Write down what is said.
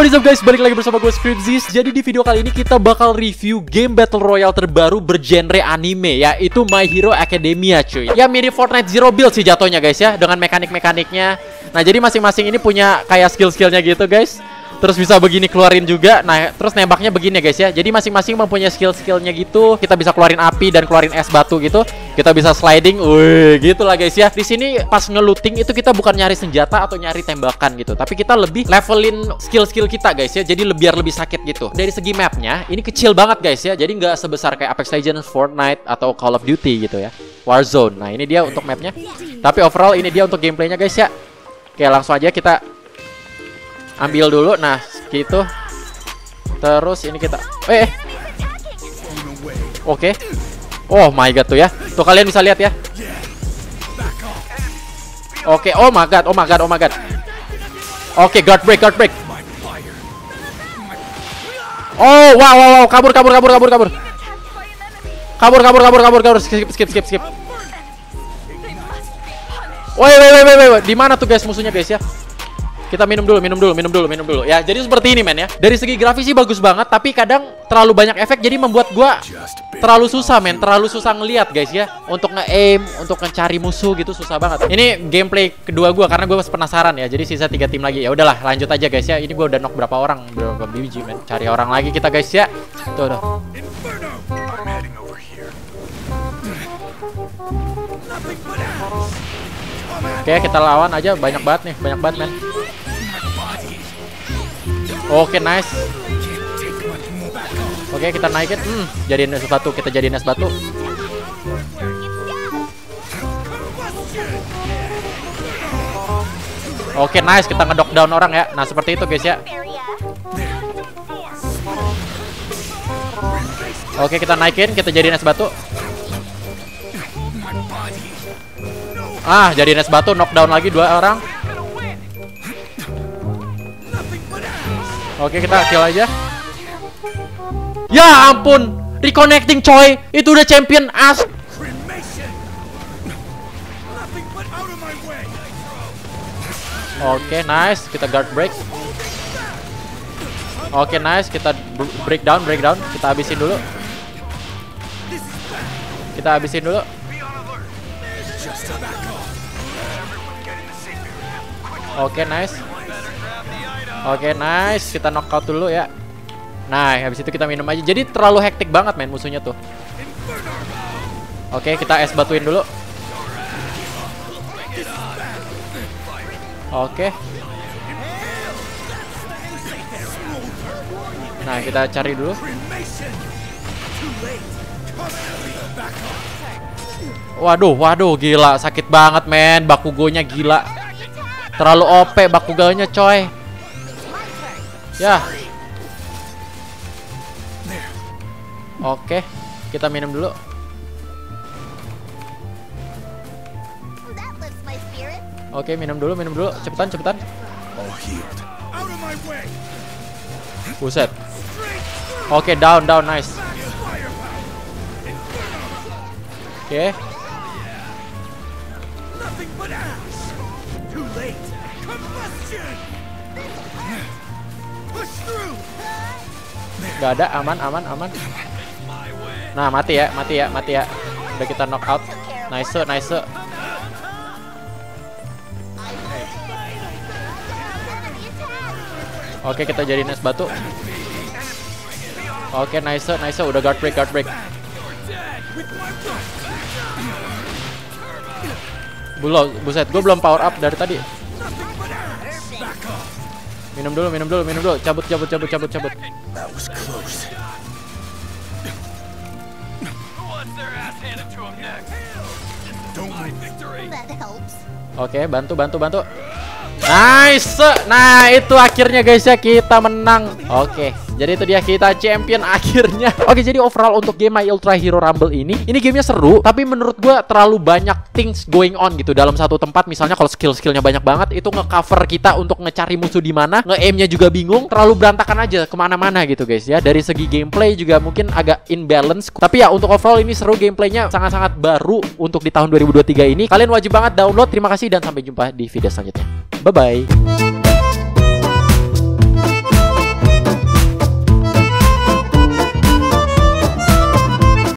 What is up guys, balik lagi bersama gue Scripzis. Jadi di video kali ini kita bakal review game Battle Royale terbaru bergenre anime, yaitu My Hero Academia cuy. Ya mirip Fortnite Zero Build sih jatuhnya guys ya, dengan mekanik-mekaniknya. Nah jadi masing-masing ini punya kayak skill-skillnya gitu guys. Terus bisa begini keluarin juga. Nah terus nembaknya begini guys ya. Jadi masing-masing mempunyai skill-skillnya gitu. Kita bisa keluarin api dan keluarin es batu gitu. Kita bisa sliding, wih gitu lah guys ya. Di sini pas nge-looting itu kita bukan nyari senjata atau nyari tembakan gitu, tapi kita lebih levelin skill-skill kita guys ya. Jadi biar lebih sakit gitu. Dari segi mapnya ini kecil banget guys ya. Jadi nggak sebesar kayak Apex Legends, Fortnite atau Call of Duty gitu ya. Warzone. Nah ini dia untuk mapnya. Tapi overall ini dia untuk gameplaynya guys ya. Oke langsung aja kita ambil dulu, nah gitu. Terus ini kita Oke. Oh my god tuh ya. Tuh kalian bisa lihat ya. Oke, oh my god, oh my god, oh my god. Oke, guard break. Oh, wow, kabur. Skip. Woi, di mana tuh guys musuhnya guys ya? Kita minum dulu ya. Jadi seperti ini men ya. Dari segi grafis sih bagus banget, tapi kadang terlalu banyak efek jadi membuat gua terlalu susah men, terlalu susah ngelihat guys ya. Untuk nge-aim, untuk mencari musuh gitu susah banget. Ini gameplay kedua gua karena gua masih penasaran ya. Jadi sisa 3 tim lagi. Ya udahlah, lanjut aja guys ya. Ini gua udah knock berapa biji men. Cari orang lagi kita guys ya. Tuh. Oke, kita lawan aja, banyak banget men. Oke, nice. Oke, kita naikin. Jadiin es batu, kita jadiin es batu. Oke, nice, kita ngedok down orang ya. Nah, seperti itu guys ya. Oke, kita naikin, kita jadiin es batu. Jadiin es batu, knockdown lagi 2 orang. Oke, kita kill aja. Ya ampun, reconnecting coy. Itu udah champion as. Oke, nice, kita guard break. Oke, nice, kita breakdown. Kita habisin dulu. Oke, nice. Kita knockout dulu ya. Nah, habis itu kita minum aja. Jadi terlalu hektik banget main musuhnya tuh. Oke, kita es batuin dulu. Oke. Nah, kita cari dulu. Waduh, gila. Sakit banget men. Bakugonya gila. Terlalu OP Bakugonya coy. Ya. Oke, kita minum dulu. Oke, minum dulu. Cepetan. Buset. Oke, down, nice. Oke. Gak ada, aman. Nah, mati ya. Udah kita knock out. Nice. Oke, kita jadiin es batu. Oke, nice. Udah guard break. Buset, gue belum power up dari tadi. Minum dulu. Cabut. Oke, bantu. Nice. Nah, itu akhirnya guys ya kita menang. Oke, jadi itu dia kita champion akhirnya. Oke, jadi overall untuk game My Ultra Hero Rumble ini gamenya seru, tapi menurut gua terlalu banyak things going on gitu dalam satu tempat. Misalnya kalau skill-skillnya banyak banget, itu nge-cover kita untuk ngecari musuh di mana, nge-aimnya juga bingung, terlalu berantakan aja kemana-mana gitu guys ya. Dari segi gameplay juga mungkin agak imbalance. Tapi ya untuk overall ini seru, gameplaynya sangat-sangat baru untuk di tahun 2023 ini. Kalian wajib banget download. Terima kasih dan sampai jumpa di video selanjutnya. Bye-bye.